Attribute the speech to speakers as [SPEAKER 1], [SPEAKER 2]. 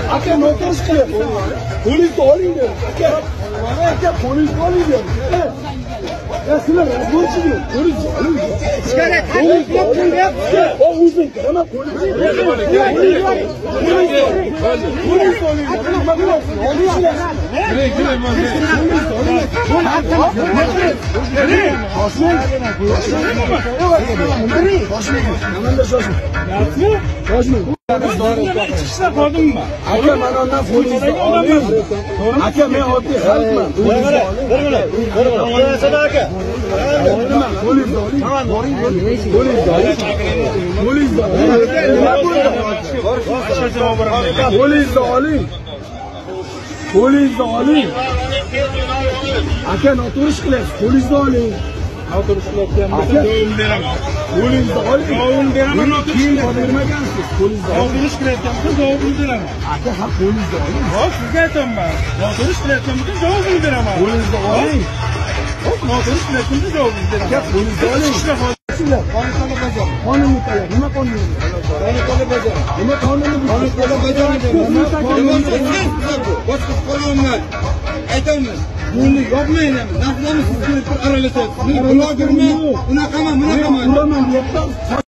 [SPEAKER 1] aka noto'g'ri qilyapti. Polisni oling dedi. Aka polisni oling dedi. Sizlar bo'lchilar, polisni oling.
[SPEAKER 2] Ichkari qilyapti.
[SPEAKER 1] O'zing nima polisni aka mana undan polisni oling. Aka men oddiy xalqman. Polisni oling. Aka noto'g'ri ish qilyapsiz. Polisni oling. Noto'g'ri qilyapman. Javob beraman. Polisni oling. Javob beraman. Keyin bermagansiz. Polisni oling. Noto'g'ri ish qilyapman. Javobini beraman. Aka ha polisni oling. Xo'p, sizga aytaman. Noto'g'ri ish qilyapman. Javobini beraman. Polisni oling. Xo'p, noto'g'ri ish qilyapman. Javobini beraman. Aka polisni oling. Qonunni talab. Nima qonun? Qonunni bajar. Nima qonunni? Qonunni bajaradi. Nima qonunni? Boshqa qonunlar. Aytamiz. Buni yopmayman. Nafsimiz sizga aralashasiz. Men blogerman. Unaqaman, bunaqaman.